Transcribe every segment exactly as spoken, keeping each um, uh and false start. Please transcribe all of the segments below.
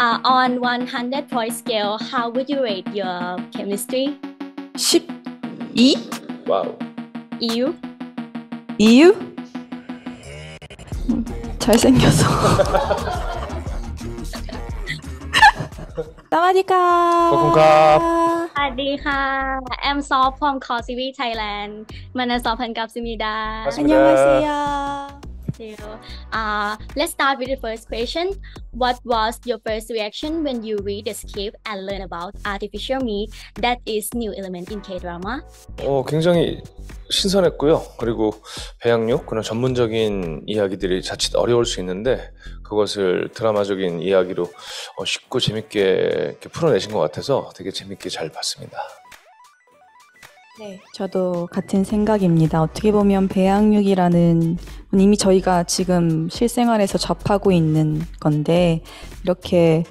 Uh, on one hundred point scale, how would you rate your chemistry? 십이? 와우. You? 이유? 잘생겨서. 사와디카. 고군갑. สวัสดีค่ะ I'm Soft from Core Series Thailand มานาซอพันกับซิมิดา 안녕하세요. Uh, let's start with the first question. What was your first reaction when you read the script and learn about artificial meat that is new element in K-drama? 어, 굉장히 신선했고요. 그리고 배양육, 그런 전문적인 이야기들이 자칫 어려울 수 있는데 그것을 드라마적인 이야기로 어, 쉽고 재밌게 이렇게 풀어내신 것 같아서 되게 재밌게 잘 봤습니다. 네, 저도 같은 생각입니다. 어떻게 보면 배양육이라는 이미 저희가 지금 실생활에서 접하고 있는 건데 이렇게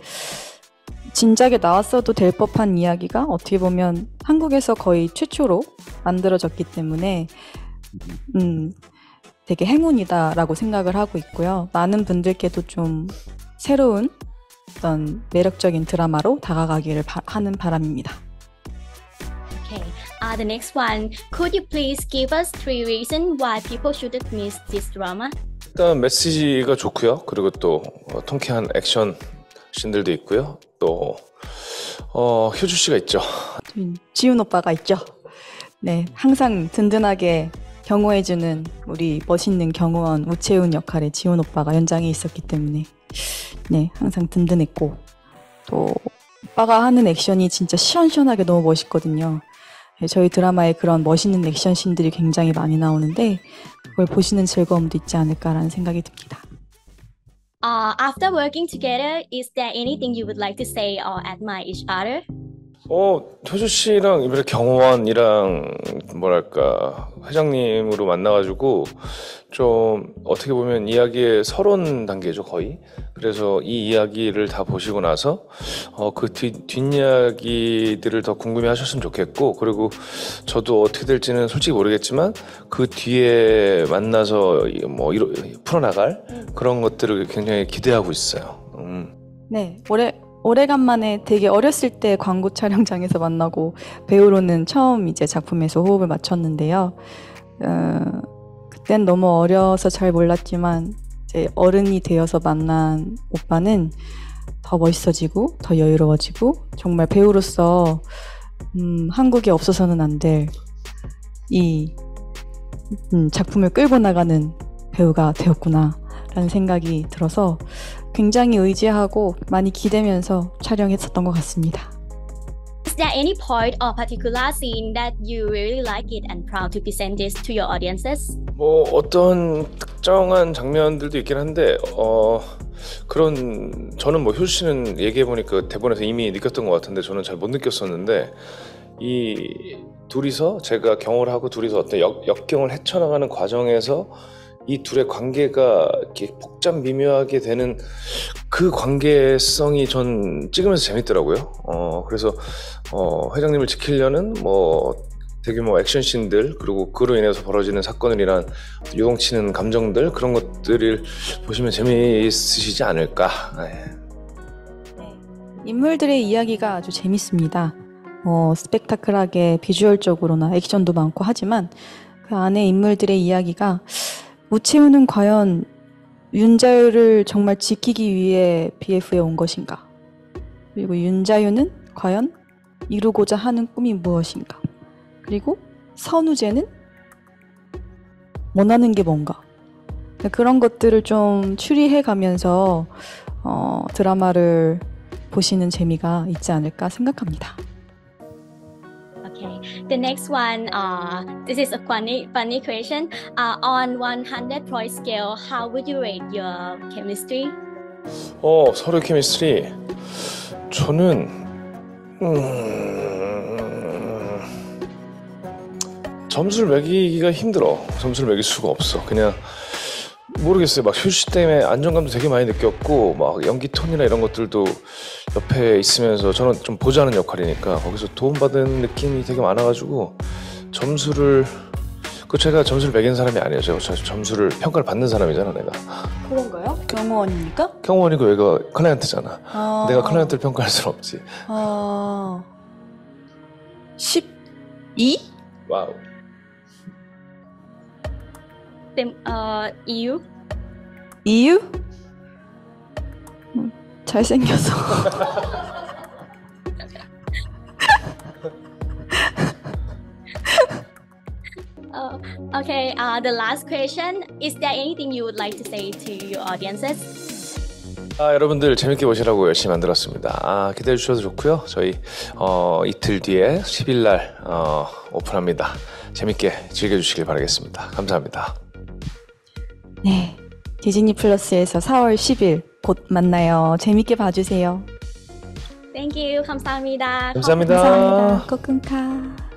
진작에 나왔어도 될 법한 이야기가 어떻게 보면 한국에서 거의 최초로 만들어졌기 때문에 음, 되게 행운이다라고 생각을 하고 있고요. 많은 분들께도 좀 새로운 어떤 매력적인 드라마로 다가가기를 바, 하는 바람입니다. Okay. Uh, the next one. Could you please give us three reasons why people shouldn't miss this drama? 일단 메시지가 좋고요. 그리고 또 어, 통쾌한 액션 씬들도 있고요. 또 어, 효주 씨가 있죠. 지훈 오빠가 있죠. 네, 항상 든든하게 경호해주는 우리 멋있는 경호원 우채훈 역할의 지훈 오빠가 연장에 있었기 때문에 네, 항상 든든했고 또 오빠가 하는 액션이 진짜 시원시원하게 너무 멋있거든요. 저희 드라마에 그런 멋있는 액션 씬들이 굉장히 많이 나오는데 그걸 보시는 즐거움도 있지 않을까라는 생각이 듭니다. Uh, after working together, is there anything you would like to say or admire each other? 어, 효주 씨랑 이번에 경호원이랑 뭐랄까 회장님으로 만나가지고 좀 어떻게 보면 이야기의 서론 단계죠 거의. 그래서 이 이야기를 다 보시고 나서 어, 그 뒷, 뒷이야기들을 더 궁금해하셨으면 좋겠고 그리고 저도 어떻게 될지는 솔직히 모르겠지만 그 뒤에 만나서 뭐 이러, 풀어나갈 그런 것들을 굉장히 기대하고 있어요. 음. 네, 올해 오래간만에 되게 어렸을 때 광고 촬영장에서 만나고 배우로는 처음 이제 작품에서 호흡을 맞췄는데요. 어, 그땐 너무 어려서 잘 몰랐지만 이제 어른이 되어서 만난 오빠는 더 멋있어지고 더 여유로워지고 정말 배우로서 음, 한국에 없어서는 안 될 이 음, 작품을 끌고 나가는 배우가 되었구나라는 생각이 들어서 굉장히 의지하고 많이 기대면서 촬영했었던 것 같습니다. Is there any point or particular scene that you really like it and proud to present this to your audiences? 뭐 어떤 특정한 장면들도 있긴 한데 어 그런 저는 뭐 효주 씨는 얘기해 보니까 대본에서 이미 느꼈던 것 같은데 저는 잘 못 느꼈었는데 이 둘이서 제가 경호를 하고 둘이서 어떤 역, 역경을 헤쳐나가는 과정에서 이 둘의 관계가 이렇게 복잡 미묘하게 되는 그 관계성이 전 찍으면서 재밌더라고요. 어 그래서 어 회장님을 지키려는 뭐 대규모 액션 씬들 그리고 그로 인해서 벌어지는 사건들이란 요동치는 감정들 그런 것들을 보시면 재미있으시지 않을까. 네. 인물들의 이야기가 아주 재밌습니다. 어, 스펙타클하게 비주얼적으로나 액션도 많고 하지만 그 안에 인물들의 이야기가 우채훈은 과연 윤자유를 정말 지키기 위해 비에프에 온 것인가? 그리고 윤자유는 과연 이루고자 하는 꿈이 무엇인가? 그리고 선우재는 원하는 게 뭔가? 그런 것들을 좀 추리해 가면서 어, 드라마를 보시는 재미가 있지 않을까 생각합니다. Okay. The next one, uh, this is a funny, funny question. Uh, on one hundred point scale, how would you rate your chemistry? 어, 서로 케미스트리. 저는 음... 점수를 매기기가 힘들어. 점수를 매길 수가 없어. 그냥 모르겠어요. 막 효주 씨 때문에 안정감도 되게 많이 느꼈고 막 연기 톤이나 이런 것들도 옆에 있으면서 저는 좀 보좌하는 역할이니까 거기서 도움받은 느낌이 되게 많아가지고 점수를 그 제가 점수를 매긴 사람이 아니에요. 제가 저- 점수를 평가를 받는 사람이잖아, 내가. 그런가요? 경호원입니까? 경호원이고 얘가 클라이언트잖아. 아, 내가 클라이언트를 평가할 수는 없지. 아, 십이? 와우. Tem, uh, 이유? 이유? 음, 잘생겨서. Uh, okay, uh, the last question. Is there anything you would like to say to your audiences? 아, 여러분들 재밌게 보시라고 열심히 만들었습니다. 아, 기대해 주셔도 좋고요. 저희 어, 이틀 뒤에 십 일 날 어, 오픈합니다. 재밌게 즐겨주시길 바라겠습니다. 감사합니다. 네, 디즈니 플러스에서 사월 십일 곧 만나요. 재밌게 봐주세요. Thank you. 감사합니다. 감사합니다. 감사합니다. 꼬끈카.